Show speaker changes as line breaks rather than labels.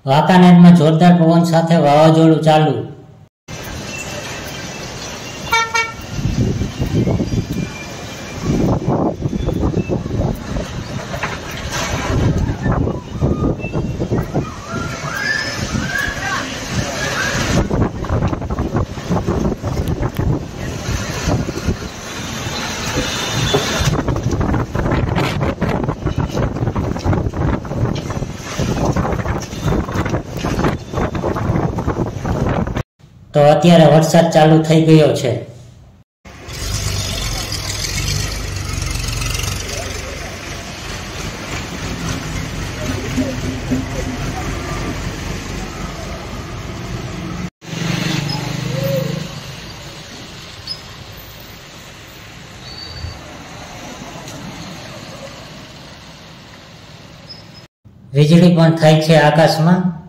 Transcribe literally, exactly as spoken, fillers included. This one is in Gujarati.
વાંકાનેરમાં જોરદાર પવન સાથે વાવાઝોડું ચાલુ. તો અત્યારે વરસાદ ચાલુ થઈ ગયો છે. વીજળી પણ થાય છે આકાશમાં.